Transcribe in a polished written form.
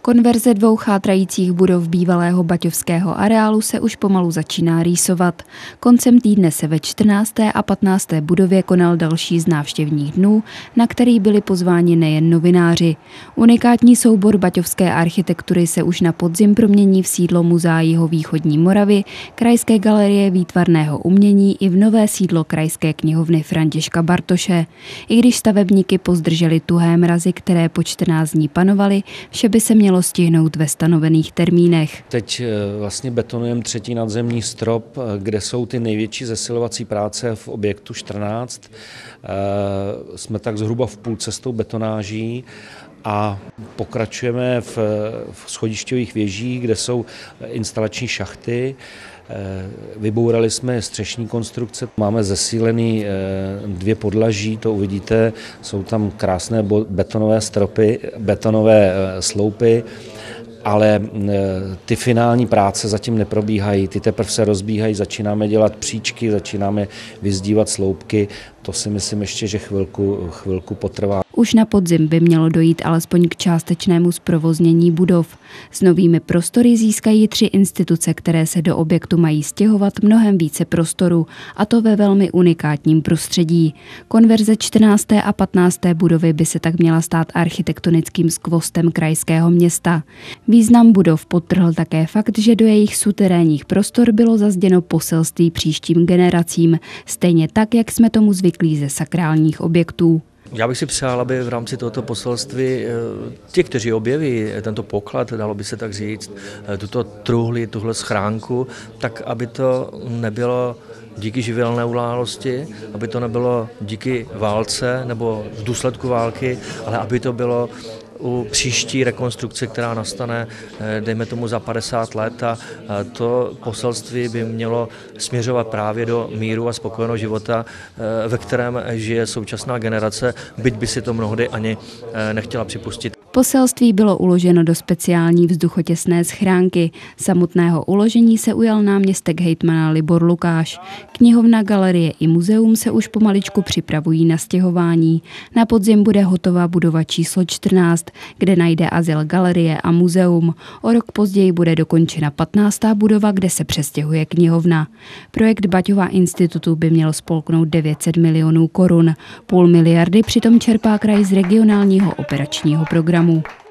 Konverze dvou chátrajících budov bývalého baťovského areálu se už pomalu začíná rýsovat. Koncem týdne se ve 14. a 15. budově konal další z návštěvních dnů, na který byli pozváni nejen novináři. Unikátní soubor baťovské architektury se už na podzim promění v sídlo Muzea jihovýchodní Moravy, Krajské galerie výtvarného umění i v nové sídlo Krajské knihovny Františka Bartoše. I když stavebníky pozdrželi tuhé mrazy, které po 14 dní panovaly, vše by se mělo stihnout ve stanovených termínech. Teď vlastně betonujeme třetí nadzemní strop, kde jsou ty největší zesilovací práce v objektu 14. Jsme tak zhruba v půl cestou betonáží a pokračujeme v schodišťových věžích, kde jsou instalační šachty. Vybourali jsme střešní konstrukce, máme zesílený 2 podlaží, to uvidíte, jsou tam krásné betonové stropy, betonové sloupy, ale ty finální práce zatím neprobíhají, ty teprve se rozbíhají, začínáme dělat příčky, začínáme vyzdívat sloupky, to si myslím ještě, že chvilku potrvá. Už na podzim by mělo dojít alespoň k částečnému zprovoznění budov. S novými prostory získají 3 instituce, které se do objektu mají stěhovat mnohem více prostoru, a to ve velmi unikátním prostředí. Konverze 14. a 15. budovy by se tak měla stát architektonickým skvostem krajského města. Význam budov podtrhl také fakt, že do jejich suterénních prostor bylo zazděno poselství příštím generacím, stejně tak, jak jsme tomu zvyklí ze sakrálních objektů. Já bych si přál, aby v rámci tohoto poselství ti, kteří objeví tento poklad, dalo by se tak říct, tuto truhli, tuhle schránku, tak aby to nebylo díky živelné události, aby to nebylo díky válce nebo v důsledku války, ale aby to bylo u příští rekonstrukce, která nastane, dejme tomu za 50 let, a to poselství by mělo směřovat právě do míru a spokojeného života, ve kterém žije současná generace, byť by si to mnohdy ani nechtěla připustit. Poselství bylo uloženo do speciální vzduchotěsné schránky. Samotného uložení se ujal náměstek hejtmana Libor Lukáš. Knihovna, galerie i muzeum se už pomaličku připravují na stěhování. Na podzim bude hotová budova číslo 14, kde najde azyl galerie a muzeum. O rok později bude dokončena 15. budova, kde se přestěhuje knihovna. Projekt Baťova institutu by měl spolknout 900 milionů korun. 0,5 miliardy přitom čerpá kraj z regionálního operačního programu.